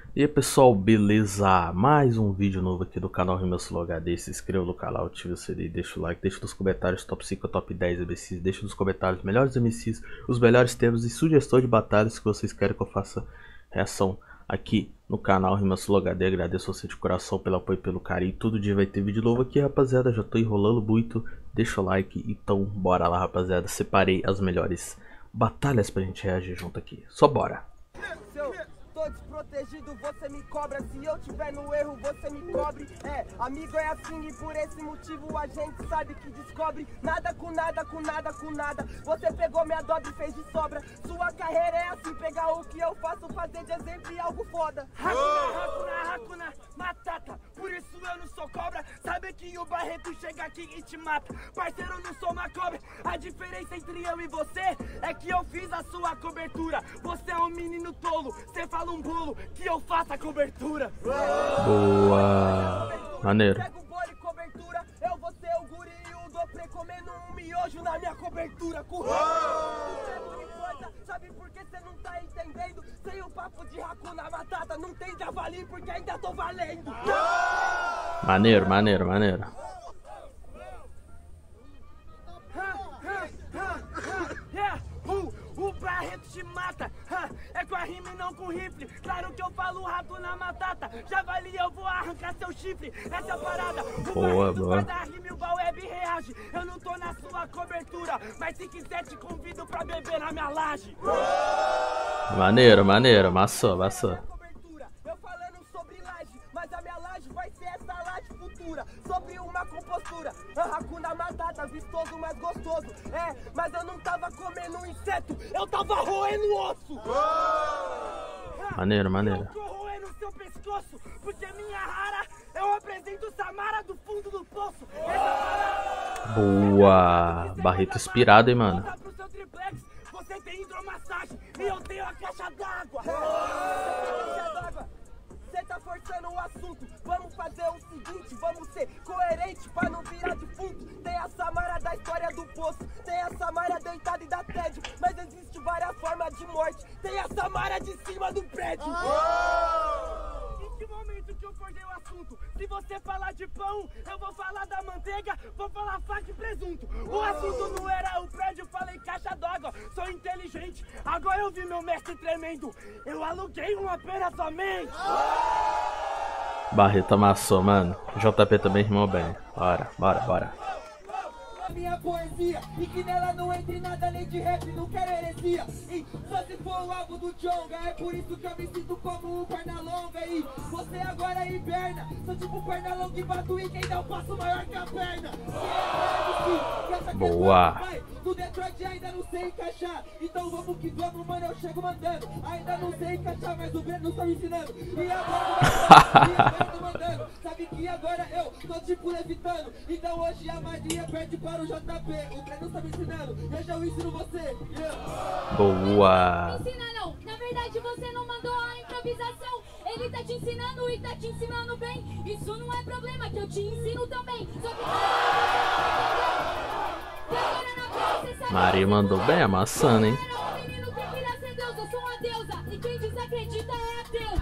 E aí pessoal, beleza? Mais um vídeo novo aqui do canal Rimasulo HD. Se inscreva no canal, ative o sininho, deixa o like, deixa nos comentários top 5 ou top 10 MCs, deixa nos comentários os melhores MCs, os melhores temas e sugestões de batalhas que vocês querem que eu faça reação aqui no canal Rimasulo HD. Agradeço você de coração pelo apoio e pelo carinho. Todo dia vai ter vídeo novo aqui, rapaziada. Já tô enrolando muito, deixa o like, então bora lá, rapaziada. Separei as melhores batalhas pra gente reagir junto aqui, só bora! Tô desprotegido, você me cobra. Se eu tiver no erro, você me cobre. Amigo é assim e por esse motivo a gente sabe que descobre. Nada com nada, com nada, com nada. Você pegou minha dobra e fez de sobra. Sua carreira é assim, pegar o que eu faço, fazer de exemplo e algo foda. Hakuna, Hakuna, Hakuna, Matata. Por isso eu não sou cobra. Sabe que o Barreto chega aqui e te mata. Parceiro, eu não sou uma cobra. A diferença entre eu e você é que eu fiz a sua cobertura. Você é um menino tolo, você fala um bolo que eu faço a cobertura. Boa! Maneiro. Pega o bolo e cobertura, eu vou ser o guri e o Dopré comendo um miojo na minha cobertura. Sabe por que você não tá entendendo? Sem o papo de Hakuna Matata, não tem javali porque ainda tô valendo. Maneiro, maneiro, maneiro. O Barreto te mata, é com a rima e não com rifle. Claro que eu falo rato na matata. Javali, eu vou arrancar seu chifre. Essa é a parada. O Boa, Barreto boa. vai dar rima e o Baweb reage. Eu não tô na sua cobertura, mas se quiser te convido pra beber na minha laje. Maneiro, maneiro. Amassou, amassou. Eu falando sobre laje, mas a minha laje vai ser essa laje futura. Sobre uma compostura, Hakuna Matata, vistoso, mas gostoso. Mas eu não tava comendo um inseto, eu tava roendo osso. Maneiro, maneiro. Eu tô roendo seu pescoço, porque minha rara, eu apresento Samara do fundo do poço. Boa! Barreto inspirado, hein, mano. Pro seu triplex, você tem hidromassagem e eu tenho a caixa d'água. Você tá forçando o assunto, vamos fazer o seguinte, vamos ser coerente pra não virar defunto. Tem a Samara da história do poço, tem a Samara deitada e da TED, mas existe várias formas de morte. Tem a Samara de cima do prédio. Em que momento que eu cortei o assunto? Se você falar de pão, eu vou falar da manteiga, vou falar faca e presunto. O assunto não era o prédio, falei caixa d'água. Sou inteligente, agora eu vi meu mestre tremendo. Eu aluguei uma pena somente. Barreto amassou, mano. JP também rimou bem. Bora, bora, bora. Minha poesia, e que nela não entre nada além de rap, não quero heresia. E só se for o álbum do Jonga, é por isso que eu me sinto como um perna longa. E você agora hiberna, sou tipo perna longa e Batuí, quem dá um passo maior que a perna. Boa. No Detroit ainda não sei encaixar, então vamos que vamos, mano, eu chego mandando. Ainda não sei encaixar, mas o Breno tá me ensinando. E agora eu tô mandando, sabe que agora eu tô tipo levitando. Então hoje a magia perde para o JP, o Breno tá me ensinando, deixa eu ensino você. Boa! Não ensina não, na verdade você não mandou a improvisação. Ele tá te ensinando e tá te ensinando bem. Isso não é problema, que eu te ensino também. Só que Maria mandou bem, amassando, hein? o menino tem que nascer Deus, eu sou uma deusa. E quem desacredita é ateu.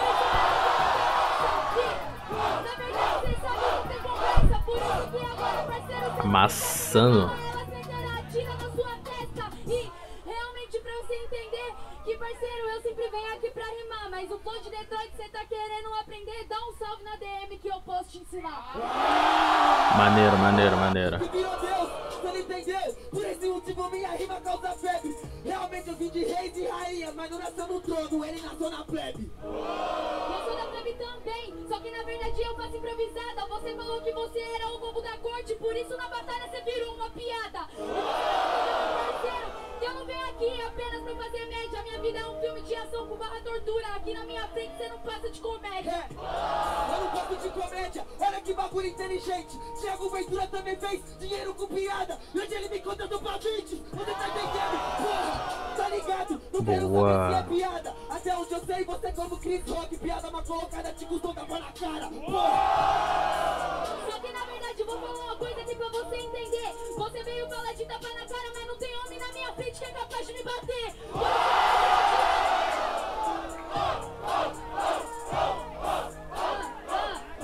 Na verdade você sabe que tem conversa. Por isso que agora, parceiro, Amassando. ela sentará, tira na sua testa. E realmente pra você entender que, parceiro, eu sempre venho aqui pra rimar. Mas o flow de Detroit você tá querendo aprender, dá um salve na DM que eu posso te ensinar. Maneiro, maneiro, maneiro. Virou Deus, você não entendeu? Por esse motivo minha rima causa febre. Realmente eu vim de reis e rainhas, mas não nasceu no trono, ele nasceu na plebe. Eu sou da plebe também, só que na verdade eu faço improvisada. Você falou que você era o bobo da corte, por isso na batalha você virou uma piada. E você parceiro, que eu não venho aqui apenas pra fazer média. Minha vida é um filme de ação com barra tortura. Aqui na minha frente você não passa de comédia. Eu não gosto de comédia, olha que bagulho inteligente. Thiago Ventura também fez dinheiro com piada. E hoje ele me contratou pra 20. Você tá entendendo? Porra, tá ligado? Não quero Boa. saber se é piada. Até onde eu sei, você como Chris Rock. Piada mal colocada, te custou tapa na cara. Porra. Só que na verdade eu vou falar uma coisa aqui pra você entender. Você veio falar de tapa na cara, mas não tem homem na minha frente que é capaz de me bater.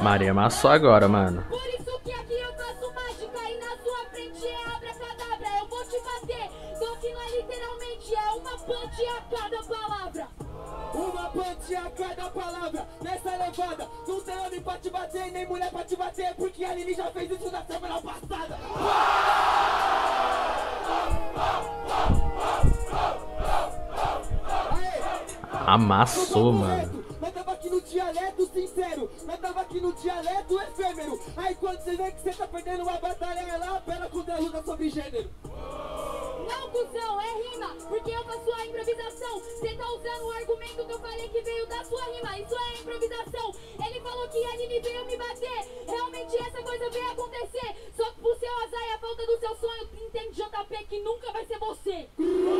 Maria amassou agora, mano. Por isso que aqui eu faço mágica e na sua frente é abracadabra. Eu vou te bater, só que não é literalmente, é uma punch a cada palavra. Uma punch a cada palavra, nessa levada. Não tem homem pra te bater, nem mulher pra te bater, porque a Lili já fez isso na semana passada. Amassou, mano. Nós tava aqui no dialeto sincero, nós tava aqui no dialeto efêmero. Aí quando você vê que você tá perdendo a batalha, ela apela com Deus, luta sobre gênero. Não, cuzão, é rima, porque eu faço a improvisação. Cê tá usando o argumento que eu falei que veio da sua rima. Isso é improvisação. Ele falou que a Lili veio me bater. Realmente essa coisa veio acontecer. Só que pro seu azar e a falta do seu sonho, entende, JP, que nunca vai ser você.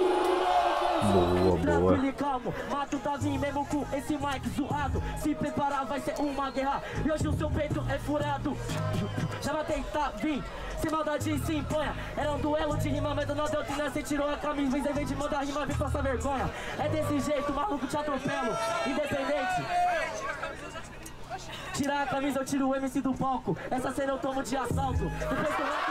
Boa, boa. Calmo, mato Davi mesmo com esse mic zoado. Se preparar vai ser uma guerra. E hoje o seu peito é furado. Já vai tentar vir, sem maldade se empanha. Era um duelo de rima, mas não deu tempo. Você tirou a camisa, em vez de mandar rima, vem passar vergonha. É desse jeito, maluco, te atropelo. Independente. Tirar a camisa, eu tiro o MC do palco. Essa cena eu tomo de assalto. Depois que eu rato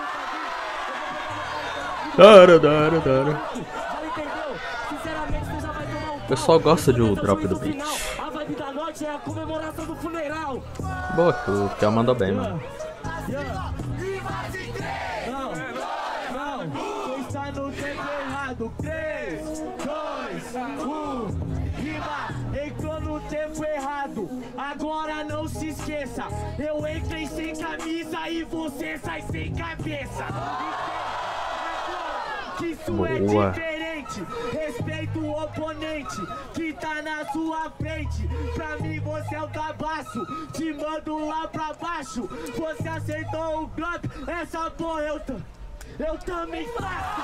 o Dara. já entendeu? Sinceramente, você já vai tomar um O pessoal gosta de o drop do beat. A vibe da noite é a comemoração do funeral. Boa, o Kel mandou bem, mano. Não, você está no tempo errado. 3, 2, 1. Rima, entrou no tempo errado. Agora não se esqueça. Eu entrei sem camisa e você sai sem cabeça. Que isso é Boa. diferente. Respeito o oponente que tá na sua frente. Pra mim você é o cabaço. Te mando lá pra baixo. Você acertou o drop. Essa porra eu também faço.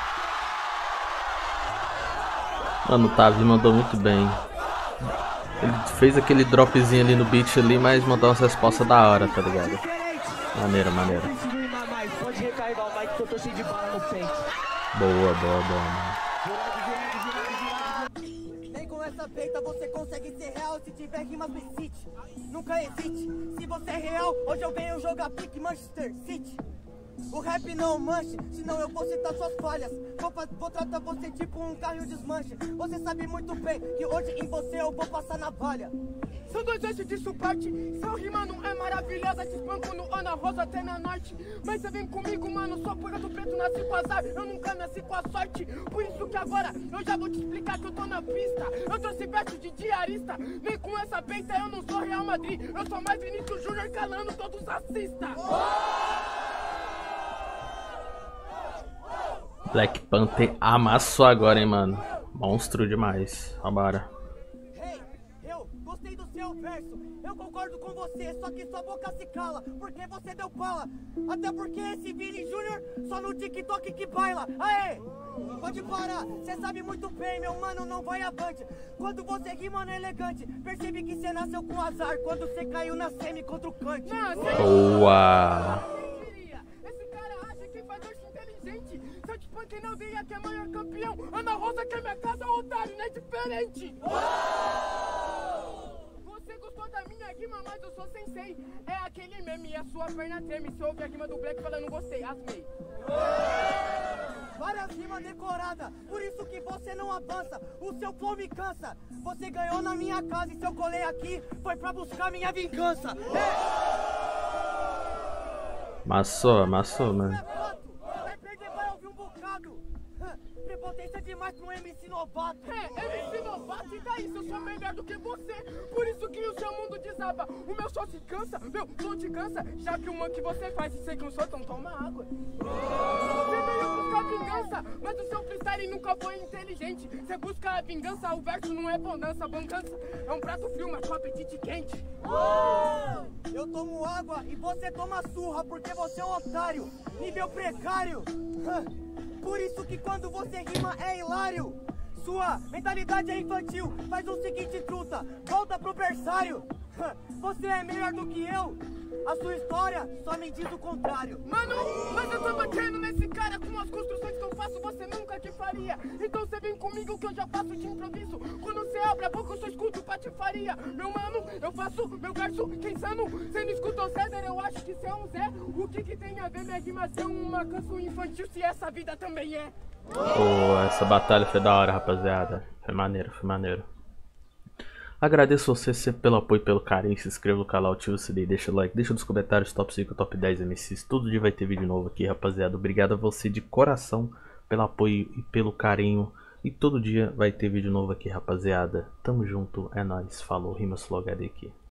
Mano, o Tavi mandou muito bem. Ele fez aquele dropzinho ali no beat ali, mas mandou umas respostas da hora, tá ligado? Maneira, maneira. Pode recarregar o mic que eu tô cheio de bala no pente. Boa, boa, boa, mano. Nem com essa peita você consegue ser real. Se tiver rima, cite. Nunca hesite. Se você é real, hoje eu venho jogar pique Manchester City. O rap não manche, senão eu vou citar suas falhas. Vou tratar você tipo um carro desmanche. Você sabe muito bem que hoje em você eu vou passar navalha. São dois eixos de suporte. Seu rima não é maravilhosa. Te espanco no Ana Rosa até na norte. Mas você vem comigo, mano, só por eu do preto nasci com azar. Eu nunca nasci com a sorte. Por isso que agora eu já vou te explicar que eu tô na pista. Eu trouxe verso de diarista. Nem com essa peita eu não sou Real Madrid. Eu sou mais Vinícius Júnior calando todos assistas. Black Panther amassou agora, hein, mano. Monstro demais. Vambora. Hey, eu gostei do seu verso. Eu concordo com você, só que sua boca se cala. Porque você deu bala. Até porque esse Vini Júnior só no TikTok que baila. Aê! Pode parar, cê sabe muito bem, meu mano, não vai avante. Quando você rima no elegante, percebe que cê nasceu com azar. Quando cê caiu na semi contra o Kant. Boa. Esse cara acha que faz verso inteligente. Se eu te panquei na aldeia que é maior campeão, Ana Rosa que é minha casa, otário, não é diferente. Você gostou da minha rima, mas eu sou sensei. É aquele meme e a sua perna treme. Se ouve a rima do Black falando gostei, asmei. Várias rimas decoradas, por isso que você não avança. O seu flow me cansa. Você ganhou na minha casa e se eu colei aqui foi pra buscar minha vingança. Amassou, mano. Vai perder, vai ouvir um bocado. Prepotência demais pra um MC novato. MC novato, e daí se eu sou melhor do que você? Por isso que o seu mundo desaba. O meu só se cansa, meu som te cansa. Já que uma que você faz e sei que eu sou, então toma água. Você veio buscar vingança, mas o seu freestyle nunca foi inteligente. Você busca a vingança, o verso não é bonança. Bonança é um prato frio, mas com apetite quente. Eu tomo água e você toma surra, porque você é um otário, nível precário. Por isso que quando você rima é hilário. Sua mentalidade é infantil. Faz o seguinte, truta, volta pro berçário. Você é melhor do que eu. A sua história só me diz o contrário. Mano, mas eu tô batendo nesse cara com as construções que eu faço, você nunca que faria. Então você vem comigo que eu já faço de improviso. Quando você abre a boca eu só escuto patifaria. Meu mano, eu faço meu verso, que insano. Cê não escutou César, eu acho que cê é um Zé. O que tem a ver minha rima ser uma canção infantil se essa vida também é? Pô, essa batalha foi da hora, rapaziada. Foi maneiro, foi maneiro. Agradeço você sempre pelo apoio e pelo carinho. Se inscreva no canal, ativa o sininho, deixa o like, deixa nos comentários top 5, top 10 MCs. Todo dia vai ter vídeo novo aqui, rapaziada. Obrigado a você de coração pelo apoio e pelo carinho. E todo dia vai ter vídeo novo aqui, rapaziada. Tamo junto, é nóis. Falou, Rimas Flow HD aqui.